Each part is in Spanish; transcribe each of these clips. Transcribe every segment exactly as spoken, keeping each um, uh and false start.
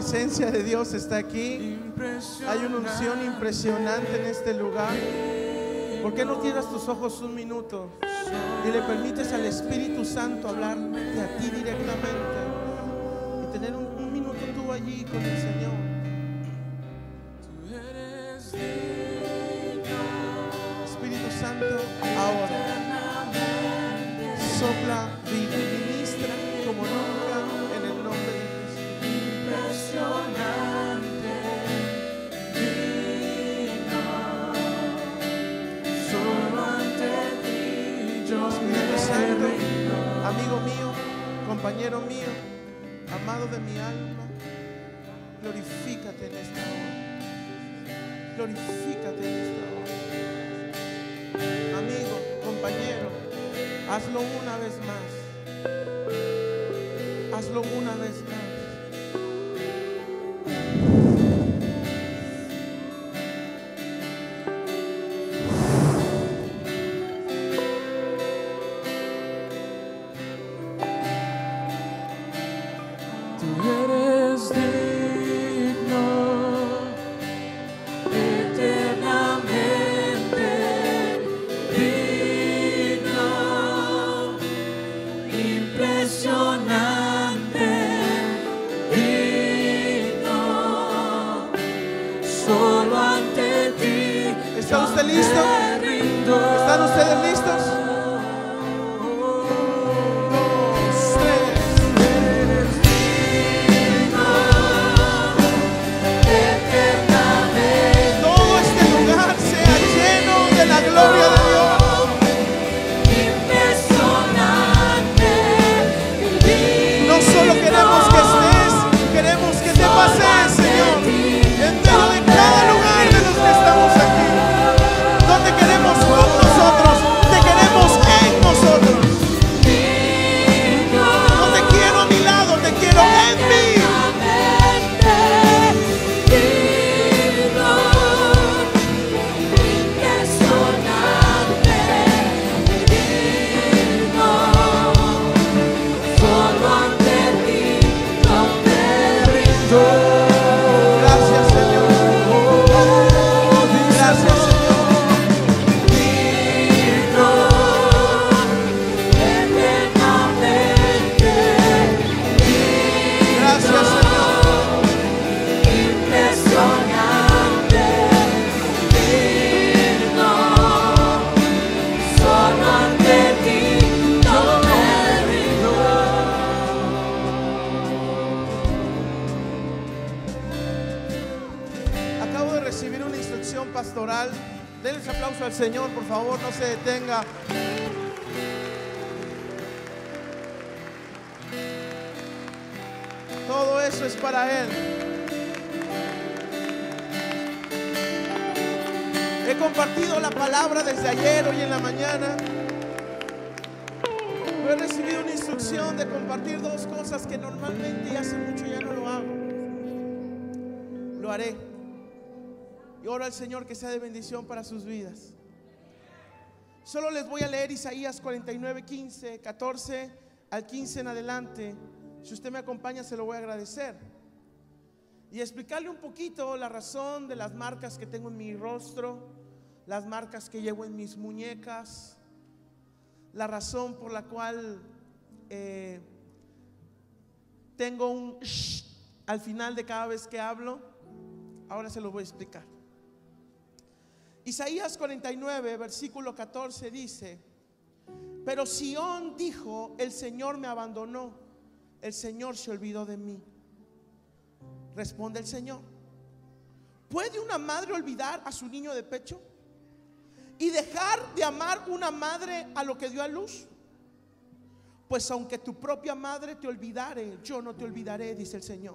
presencia de Dios está aquí. Hay una unción impresionante en este lugar. ¿Por qué no cierras tus ojos un minuto y le permites al Espíritu Santo hablarte a ti directamente y tener un, un minuto tú allí con el Señor? Espíritu Santo, ahora sopla, ministra como nunca en el nombre de Jesús. Impresionante, digno, solo ante ti yo Espíritu me Santo, rindo. amigo mío, compañero mío, amado de mi alma, glorifícate en esta hora. Glorifícate en esta hora. Amigo, compañero, hazlo una vez más. Hazlo una vez más. Tú eres digno, eternamente digno, impresionante, digno, solo ante ti. ¿Está usted listo? me rindo. ¿Están ustedes listos? Todo este lugar sea lleno de la gloria de Dios. No solo queremos que estés, queremos que te pases, Señor, en medio de cada lugar de los que estamos aquí. No te queremos con nosotros, te queremos en nosotros. No te quiero a mi lado, te quiero en mí. Gracias, Señor. Gracias, Señor. Gracias, Señor. Acabo de recibir una instrucción pastoral. Denles aplauso al Señor, por favor, no se detenga. Todo eso es para Él. He compartido la palabra desde ayer, hoy en la mañana. Pero he recibido una instrucción de compartir dos cosas que normalmente y hace mucho ya no lo hago. Lo haré. Y oro al Señor que sea de bendición para sus vidas. Solo les voy a leer Isaías cuarenta y nueve, quince, catorce al quince en adelante. Si usted me acompaña, se lo voy a agradecer. Y explicarle un poquito la razón de las marcas que tengo en mi rostro, las marcas que llevo en mis muñecas, la razón por la cual eh, tengo un shh al final de cada vez que hablo. Ahora se lo voy a explicar. Isaías cuarenta y nueve, versículo catorce dice: pero Sión dijo, el Señor me abandonó, el Señor se olvidó de mí. Responde el Señor: ¿puede una madre olvidar a su niño de pecho y dejar de amar una madre a lo que dio a luz? Pues aunque tu propia madre te olvidare, yo no te olvidaré, dice el Señor.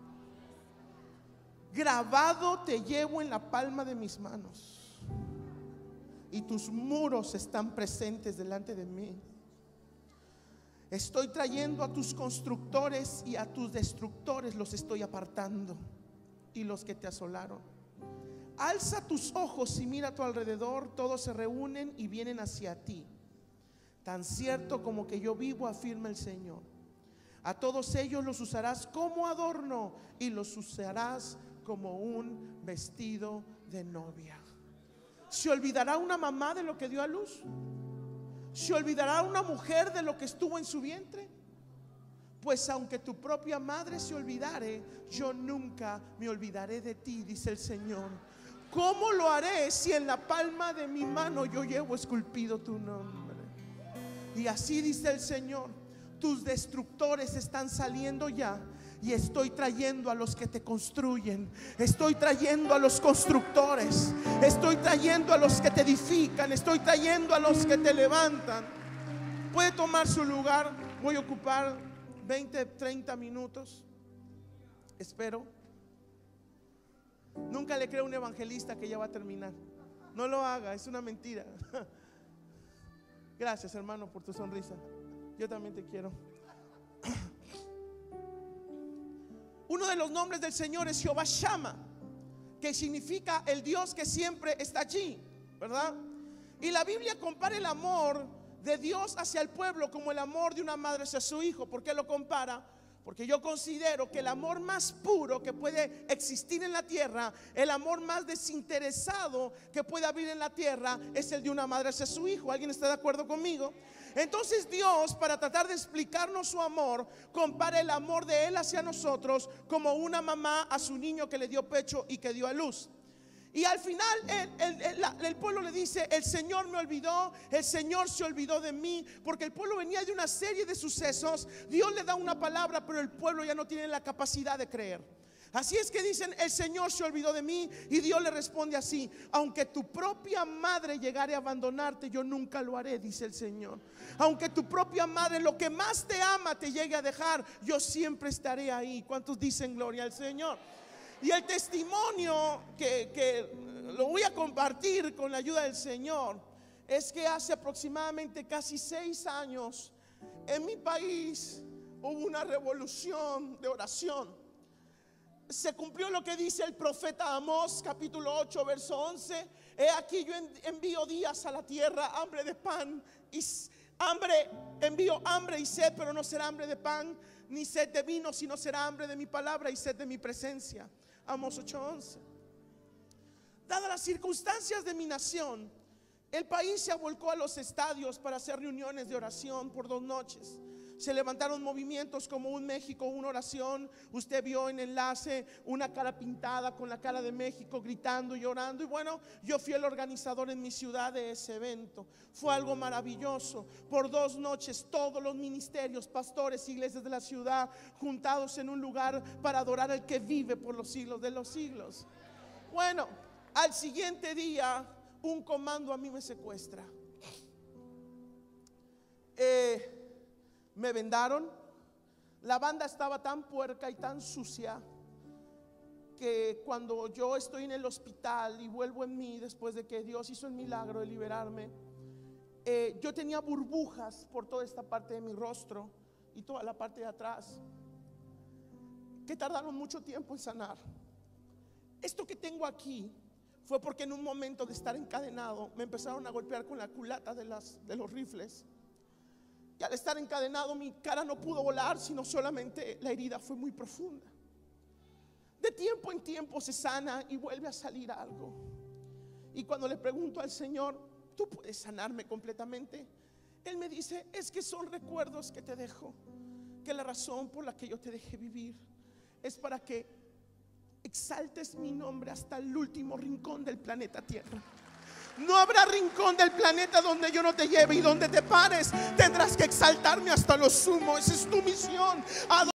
Grabado te llevo en la palma de mis manos, y tus muros están presentes delante de mí. Estoy trayendo a tus constructores y a tus destructores los estoy apartando, y los que te asolaron. Alza tus ojos y mira a tu alrededor, todos se reúnen y vienen hacia ti. Tan cierto como que yo vivo, afirma el Señor. A todos ellos los usarás como adorno y los usarás como un vestido de novia. ¿Se olvidará una mamá de lo que dio a luz? ¿Se olvidará una mujer de lo que estuvo en su vientre? Pues aunque tu propia madre se olvidare, yo nunca me olvidaré de ti, dice el Señor. ¿Cómo lo haré si en la palma de mi mano yo llevo esculpido tu nombre? Y así dice el Señor: tus destructores están saliendo ya, y estoy trayendo a los que te construyen. Estoy trayendo a los constructores. Estoy trayendo a los que te edifican. Estoy trayendo a los que te levantan. Puede tomar su lugar. Voy a ocupar veinte, treinta minutos. Espero. Nunca le creo a un evangelista que ya va a terminar. No lo haga, es una mentira. Gracias, hermano, por tu sonrisa. Yo también te quiero. Uno de los nombres del Señor es Jehová Shammah, que significa el Dios que siempre está allí, ¿verdad? Y la Biblia compara el amor de Dios hacia el pueblo como el amor de una madre hacia su hijo. ¿Por qué lo compara? Porque yo considero que el amor más puro que puede existir en la tierra, el amor más desinteresado que puede haber en la tierra, es el de una madre hacia su hijo. ¿Alguien está de acuerdo conmigo? Entonces Dios, para tratar de explicarnos su amor, compara el amor de Él hacia nosotros como una mamá a su niño que le dio pecho y que dio a luz. Y al final el, el, el, el pueblo le dice: el Señor me olvidó, el Señor se olvidó de mí. Porque el pueblo venía de una serie de sucesos. Dios le da una palabra, pero el pueblo ya no tiene la capacidad de creer. Así es que dicen: el Señor se olvidó de mí. Y Dios le responde así: aunque tu propia madre llegare a abandonarte, yo nunca lo haré, dice el Señor. Aunque tu propia madre, lo que más te ama, te llegue a dejar, yo siempre estaré ahí. ¿Cuántos dicen gloria al Señor? Y el testimonio que, que lo voy a compartir con la ayuda del Señor es que hace aproximadamente casi seis años en mi país hubo una revolución de oración. Se cumplió lo que dice el profeta Amós, capítulo ocho, verso once. He aquí yo envío días a la tierra, hambre de pan y hambre, envío hambre y sed, pero no será hambre de pan ni sed de vino, sino será hambre de mi palabra y sed de mi presencia. Amós ocho once. Dadas las circunstancias de mi nación, el país se volcó a los estadios para hacer reuniones de oración por dos noches. Se levantaron movimientos como Un México, una oración. Usted vio en enlace una cara pintada con la cara de México, gritando y llorando. Y bueno, yo fui el organizador en mi ciudad de ese evento. Fue algo maravilloso. Por dos noches todos los ministerios, pastores, iglesias de la ciudad juntados en un lugar para adorar al que vive por los siglos de los siglos. Bueno, al siguiente día un comando a mí me secuestra. Eh... Me vendaron. La banda estaba tan puerca y tan sucia que cuando yo estoy en el hospital y vuelvo en mí después de que Dios hizo el milagro de liberarme, eh, yo tenía burbujas por toda esta parte de mi rostro y toda la parte de atrás que tardaron mucho tiempo en sanar. Esto que tengo aquí fue porque en un momento de estar encadenado me empezaron a golpear con la culata de, las, de los rifles. Y al estar encadenado mi cara no pudo volar, sino solamente la herida fue muy profunda. De tiempo en tiempo se sana y vuelve a salir algo. Y cuando le pregunto al Señor: ¿tú puedes sanarme completamente? Él me dice: es que son recuerdos que te dejo, que la razón por la que yo te dejé vivir es para que exaltes mi nombre hasta el último rincón del planeta Tierra. No habrá rincón del planeta donde yo no te lleve, y donde te pares tendrás que exaltarme hasta lo sumo. Esa es tu misión.